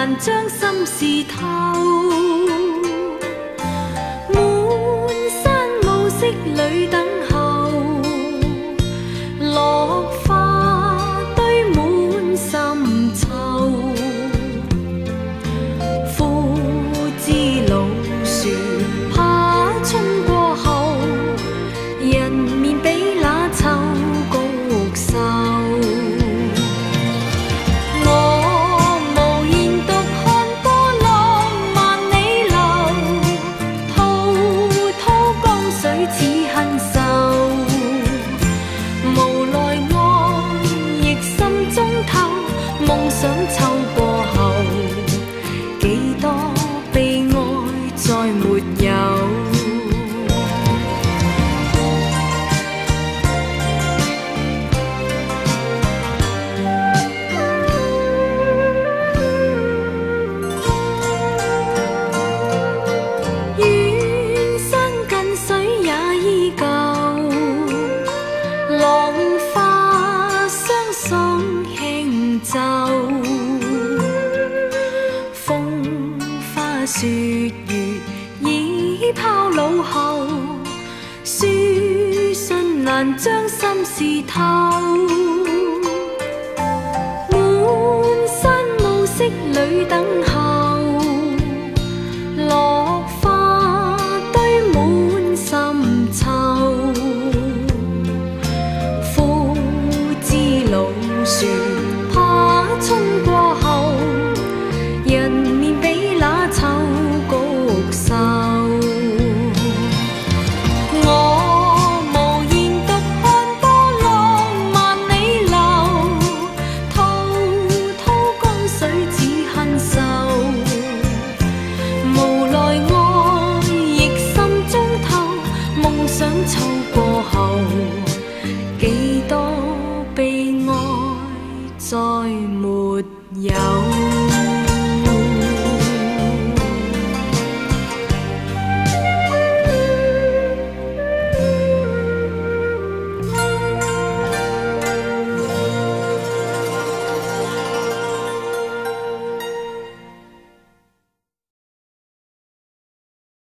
难将心事透。满山暮色里等候，落花堆满深秋。枯枝老树怕春过后，人面比那秋菊瘦。我無言獨看波浪萬里流，滔滔江水似恨愁。無奈我亦心中透，夢想秋過後，幾多悲哀再沒有。遠山近水也依舊，浪花相送輕奏。風花雪月已拋腦後，書信難將心事透。滿山暮色裏等候，落花堆滿深秋。枯枝老樹怕春過後，人面比那秋菊瘦。我無言獨看波浪萬里流，滔滔江水似恨愁。無奈我亦心中透，夢想秋過後，幾多悲哀再沒有。